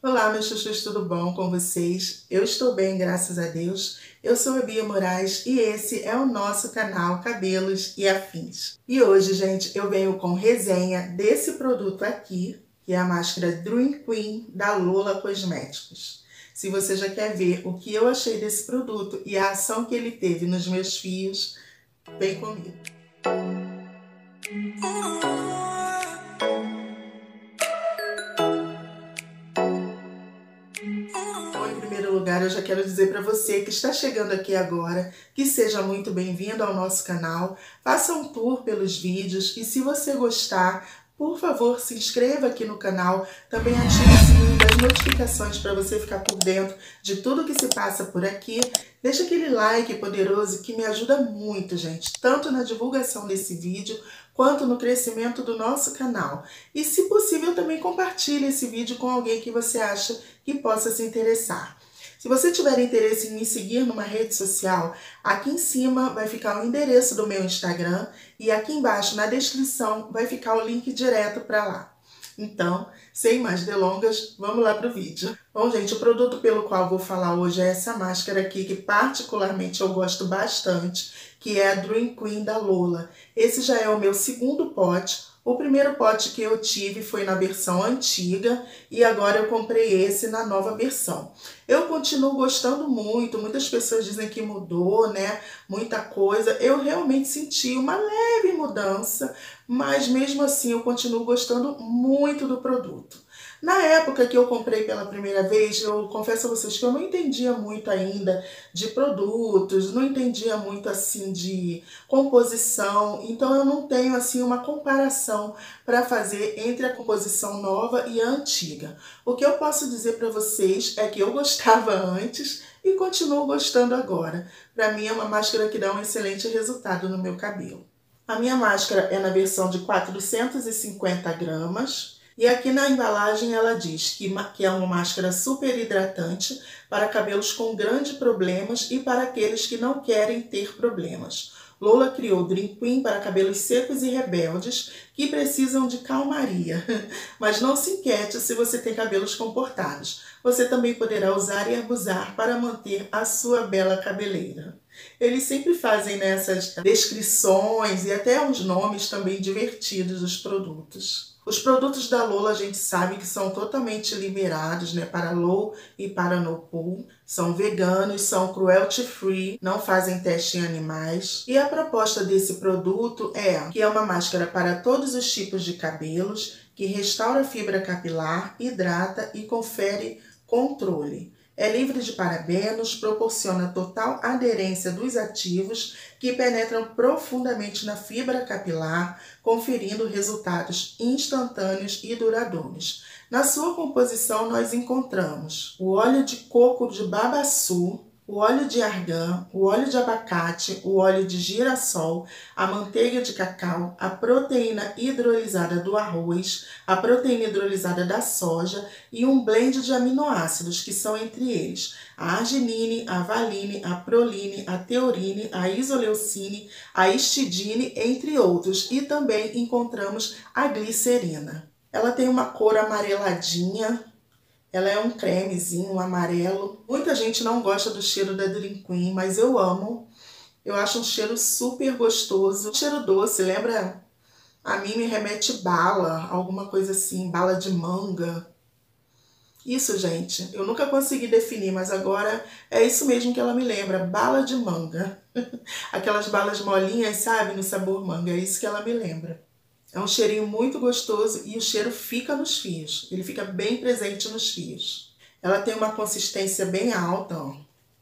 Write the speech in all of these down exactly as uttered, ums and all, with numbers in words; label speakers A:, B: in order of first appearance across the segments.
A: Olá, meus chuchus, tudo bom com vocês? Eu estou bem, graças a Deus. Eu sou a Bia Moraes e esse é o nosso canal Cabelos e Afins. E hoje, gente, eu venho com resenha desse produto aqui, que é a máscara Dream Queen da Lola Cosméticos. Se você já quer ver o que eu achei desse produto e a ação que ele teve nos meus fios, vem comigo. Em primeiro lugar, eu já quero dizer para você que está chegando aqui agora, que seja muito bem-vindo ao nosso canal, faça um tour pelos vídeos e se você gostar, por favor, se inscreva aqui no canal, também ative o sininho das notificações para você ficar por dentro de tudo que se passa por aqui. Deixa aquele like poderoso que me ajuda muito, gente, tanto na divulgação desse vídeo, quanto no crescimento do nosso canal. E, se possível, também compartilhe esse vídeo com alguém que você acha que possa se interessar. Se você tiver interesse em me seguir numa rede social, aqui em cima vai ficar o endereço do meu Instagram e aqui embaixo na descrição vai ficar o link direto para lá. Então, sem mais delongas, vamos lá para o vídeo. Bom, gente, o produto pelo qual vou falar hoje é essa máscara aqui, que particularmente eu gosto bastante, que é a Dream Queen da Lola. Esse já é o meu segundo pote. O primeiro pote que eu tive foi na versão antiga e agora eu comprei esse na nova versão. Eu continuo gostando muito, muitas pessoas dizem que mudou, né? Muita coisa. Eu realmente senti uma leve mudança, mas mesmo assim eu continuo gostando muito do produto. Na época que eu comprei pela primeira vez, eu confesso a vocês que eu não entendia muito ainda de produtos, não entendia muito assim de composição, então eu não tenho assim uma comparação para fazer entre a composição nova e a antiga. O que eu posso dizer para vocês é que eu gostava antes e continuo gostando agora. Para mim é uma máscara que dá um excelente resultado no meu cabelo. A minha máscara é na versão de quatrocentos e cinquenta gramas. E aqui na embalagem ela diz que, que é uma máscara super hidratante para cabelos com grandes problemas e para aqueles que não querem ter problemas. Lola criou Dream Queen para cabelos secos e rebeldes que precisam de calmaria. Mas não se inquiete se você tem cabelos comportados. Você também poderá usar e abusar para manter a sua bela cabeleira. Eles sempre fazem nessas descrições e até uns nomes também divertidos dos produtos. Os produtos da Lola a gente sabe que são totalmente liberados, né, para low e para no pool. São veganos, são cruelty free, não fazem teste em animais. E a proposta desse produto é que é uma máscara para todos os tipos de cabelos, que restaura a fibra capilar, hidrata e confere controle. É livre de parabenos, proporciona total aderência dos ativos que penetram profundamente na fibra capilar, conferindo resultados instantâneos e duradouros. Na sua composição nós encontramos o óleo de coco de babaçu, o óleo de argan, o óleo de abacate, o óleo de girassol, a manteiga de cacau, a proteína hidrolisada do arroz, a proteína hidrolisada da soja e um blend de aminoácidos, que são entre eles a arginine, a valine, a proline, a teorine, a isoleucine, a histidine, entre outros. E também encontramos a glicerina. Ela tem uma cor amareladinha. Ela é um cremezinho, um amarelo. Muita gente não gosta do cheiro da Dream Queen, mas eu amo. Eu acho um cheiro super gostoso. Um cheiro doce, lembra? A mim me remete bala, alguma coisa assim, bala de manga. Isso, gente, eu nunca consegui definir, mas agora é isso mesmo que ela me lembra, bala de manga. Aquelas balas molinhas, sabe, no sabor manga, é isso que ela me lembra. É um cheirinho muito gostoso e o cheiro fica nos fios. Ele fica bem presente nos fios. Ela tem uma consistência bem alta, ó.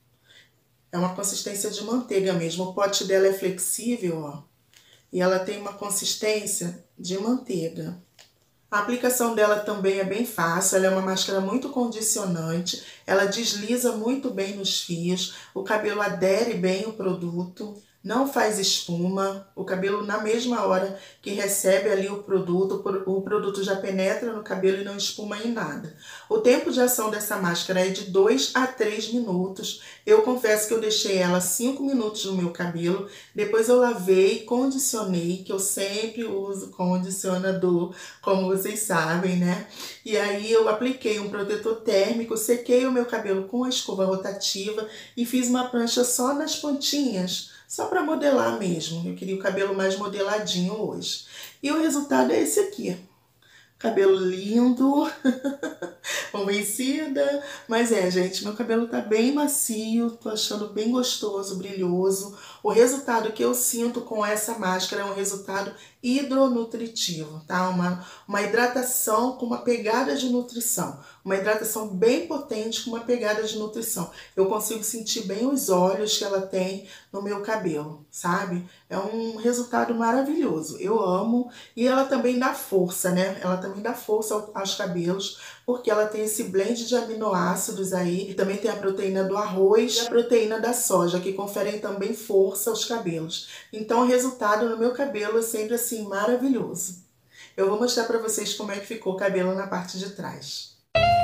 A: É uma consistência de manteiga mesmo. O pote dela é flexível, ó. E ela tem uma consistência de manteiga. A aplicação dela também é bem fácil. Ela é uma máscara muito condicionante. Ela desliza muito bem nos fios. O cabelo adere bem ao produto. não faz espuma, o cabelo na mesma hora que recebe ali o produto, o produto já penetra no cabelo e não espuma em nada. O tempo de ação dessa máscara é de dois a três minutos. Eu confesso que eu deixei ela cinco minutos no meu cabelo, depois eu lavei, condicionei, que eu sempre uso condicionador, como vocês sabem, né? E aí eu apliquei um protetor térmico, sequei o meu cabelo com a escova rotativa e fiz uma prancha só nas pontinhas, só para modelar mesmo. Eu queria o cabelo mais modeladinho hoje. E o resultado é esse aqui. Cabelo lindo, convencida. Mas é, gente, meu cabelo tá bem macio, tô achando bem gostoso, brilhoso. O resultado que eu sinto com essa máscara é um resultado hidronutritivo, tá? Uma, uma hidratação com uma pegada de nutrição. Uma hidratação bem potente com uma pegada de nutrição. Eu consigo sentir bem os óleos que ela tem no meu cabelo, sabe? É um resultado maravilhoso. Eu amo. E ela também dá força, né? Ela também dá força aos cabelos, porque ela tem esse blend de aminoácidos aí. E também tem a proteína do arroz e a proteína da soja, que conferem também força aos cabelos. Então o resultado no meu cabelo é sempre assim maravilhoso. Eu vou mostrar pra vocês como é que ficou o cabelo na parte de trás.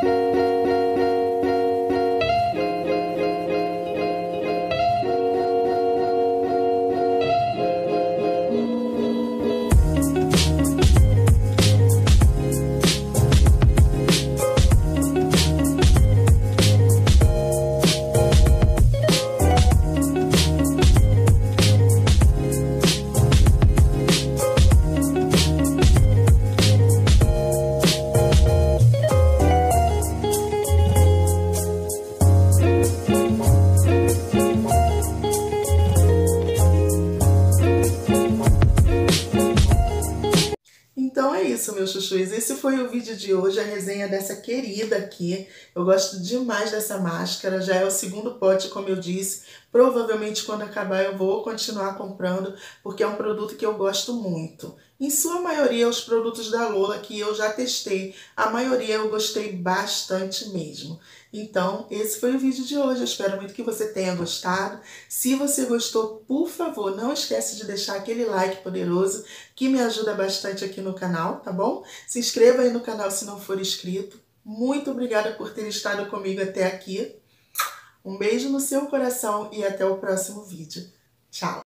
A: Então é isso, meus chuchus. Esse foi o vídeo de hoje, a resenha dessa querida aqui. Eu gosto demais dessa máscara, já é o segundo pote, como eu disse. Provavelmente quando acabar eu vou continuar comprando, porque é um produto que eu gosto muito. Em sua maioria, os produtos da Lola que eu já testei, a maioria eu gostei bastante mesmo. Então, esse foi o vídeo de hoje. Eu espero muito que você tenha gostado. Se você gostou, por favor, não esquece de deixar aquele like poderoso, que me ajuda bastante aqui no canal, tá bom? Se inscreva aí no canal se não for inscrito. Muito obrigada por ter estado comigo até aqui. Um beijo no seu coração e até o próximo vídeo. Tchau!